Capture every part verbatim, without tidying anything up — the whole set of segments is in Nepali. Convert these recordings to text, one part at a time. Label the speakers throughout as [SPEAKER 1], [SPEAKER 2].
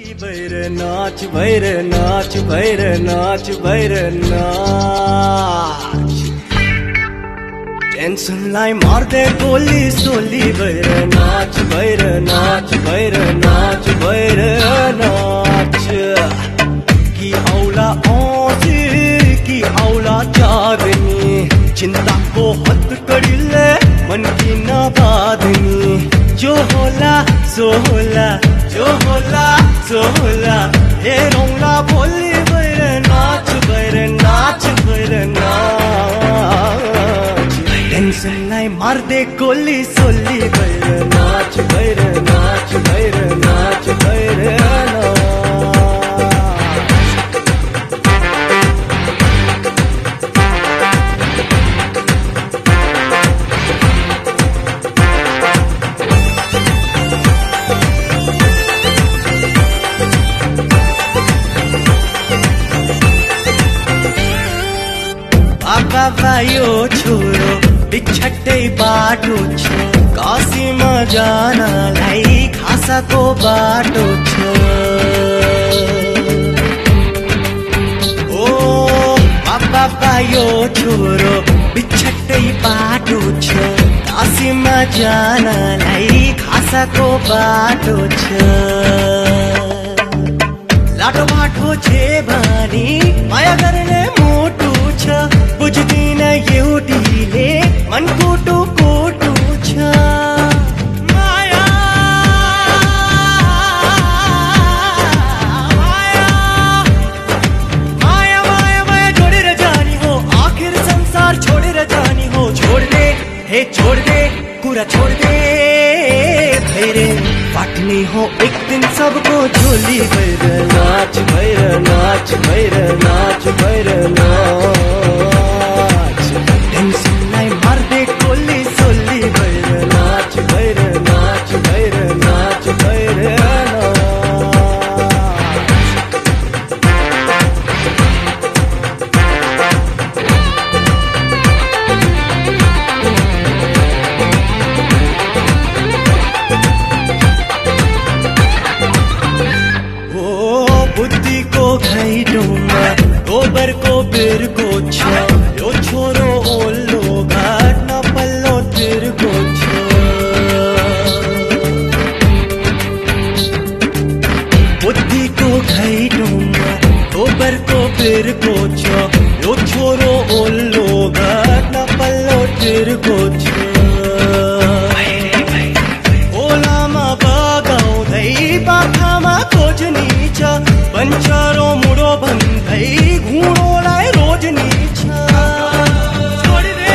[SPEAKER 1] भैर नाच भैर नाच भैर नाच भैर नाच टेन्सनलाई मार्दै गोली सोली भैर नाच भैर नाच भैर नाच भैर नाच कि औला आँच कि औला चाँदनी चिन्ताको हत्कडीले मन किन बाँध्ने जो होला सो होला जो होला सो होला हेरौँला भोलि भैर नाच भैर नाच भैर नाच टेन्सनलाई मार्दै गोली सोली भैर नाच भैर नाच भैर नाच भैर नाच बाबा यो छोरो बिछट्टै बाटो छ काशीमा जानलाई खासाको बाटो छ ओ बाबा यो छोरो बिछट्टै बाटो छ काशीमा जानलाई खासाको बाटो छ लाटो बाटो छे भनी माया गर्ने मोटो छ बुझ्दिन एउटीले मनको टोको टो छ माया माया माया माया माया जोडेर जानी हो आखिर संसार छोडेर जानी हो छोड दे हे छोड दे कुरा छोड दे भैरे फाट्ने हो एक दिन सबको झोली भैर नाच भैर नाच भैर नाच भैर नाच टेन्सनलाई मार्दै गोली सोली भैर नाच भैर नाच भैर नाच भैर नाच बुद्धिको घैटोमा गोबरको बिर्को छ यो छोरो ओल्लो घाट नपल्लो तिर्को छ बुद्धिको घैटोमा गोबरको बिर्को छ यो छोरो ओल्लो घाट नपल्लो तिर्को छ ओलामा बगाउँदै पाखामा खोज्नी छ पञ्चरो मुडो भन्दै घुँडोलाई रोज्नी छ छोड दे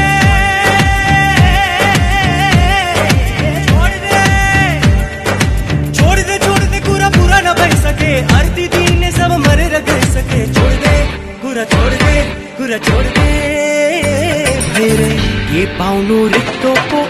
[SPEAKER 1] छोड दे छोड दे छोड दे कुरा पुरा नभइसके अर्ती दिने सब मरेर गइसके छोड दे कुरा छोड दे कुरा छोड दे भैर के पाउनु रित्तोको